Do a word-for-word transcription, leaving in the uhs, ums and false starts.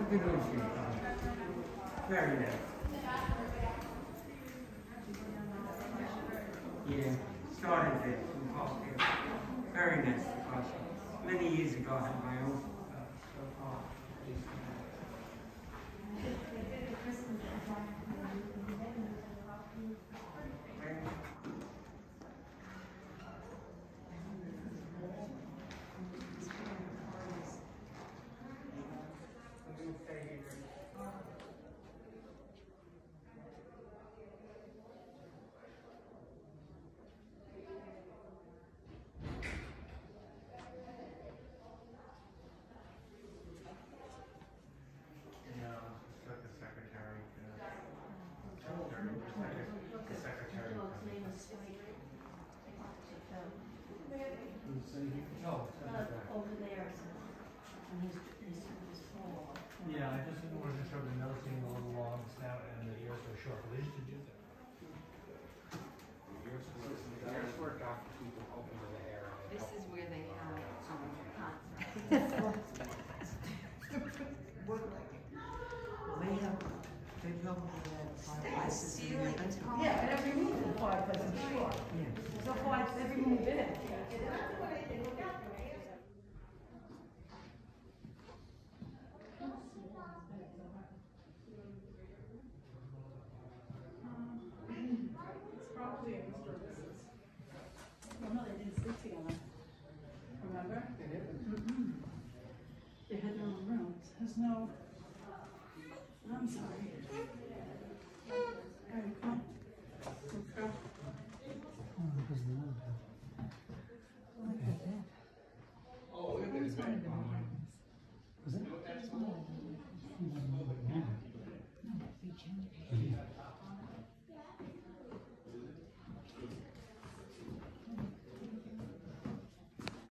good issue. Very nice. Yeah, started it from Costco. Very nice Costco. Many years ago I had my own uh, so far. Oh, over there, and he's, he's, he's full. Yeah, I just wasn't sure the nose being a little long, snout, and the ears were short, but they used to do that. The ears work out to keep them open to the air. This is where they have um, concerts. They have, they probably have five places in Stealing there. time. Yeah, and every meeting, five places, sure. Yeah. So five, every meeting been in. It's probably in the services. Well, no, they didn't sleep together. Remember? They didn't. Mm-mm. They had their own rooms. There's no, I'm sorry. There you go. Let's go. Oh, look at this. Was it?